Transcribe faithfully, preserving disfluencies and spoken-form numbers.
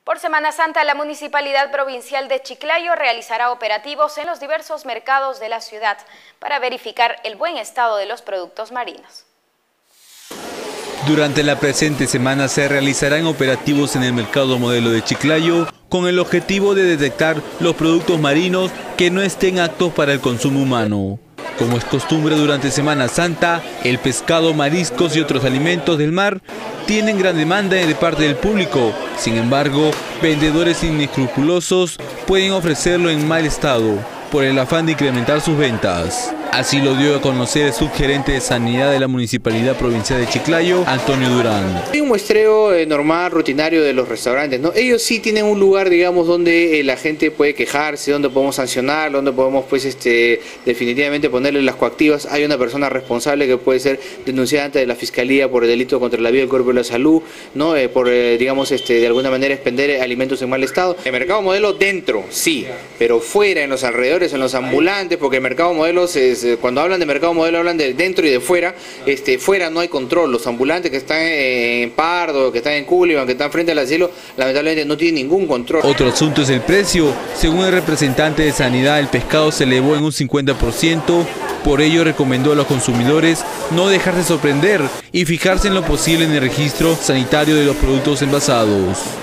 Por Semana Santa, la Municipalidad Provincial de Chiclayo realizará operativos en los diversos mercados de la ciudad para verificar el buen estado de los productos marinos. Durante la presente semana se realizarán operativos en el mercado modelo de Chiclayo con el objetivo de detectar los productos marinos que no estén aptos para el consumo humano. Como es costumbre durante Semana Santa, el pescado, mariscos y otros alimentos del mar tienen gran demanda de parte del público. Sin embargo, vendedores inescrupulosos pueden ofrecerlo en mal estado por el afán de incrementar sus ventas. Así lo dio a conocer el subgerente de Sanidad de la Municipalidad Provincial de Chiclayo, Antonio Durán. Hay un muestreo eh, normal, rutinario de los restaurantes, ¿no? Ellos sí tienen un lugar, digamos, donde eh, la gente puede quejarse, donde podemos sancionar, donde podemos, pues, este, definitivamente ponerle las coactivas. Hay una persona responsable que puede ser denunciada ante la Fiscalía por el delito contra la vida, el cuerpo y la salud, ¿no? Eh, por, eh, digamos, este, de alguna manera expender alimentos en mal estado. El mercado modelo dentro, sí, pero fuera, en los alrededores, en los ambulantes, porque el mercado modelo es... Cuando hablan de mercado modelo hablan de dentro y de fuera. Este, fuera no hay control. Los ambulantes que están en Pardo, que están en Cullivan, que están frente al cielo, lamentablemente no tienen ningún control. Otro asunto es el precio. Según el representante de Sanidad, el pescado se elevó en un cincuenta por ciento. Por ello recomendó a los consumidores no dejarse sorprender y fijarse en lo posible en el registro sanitario de los productos envasados.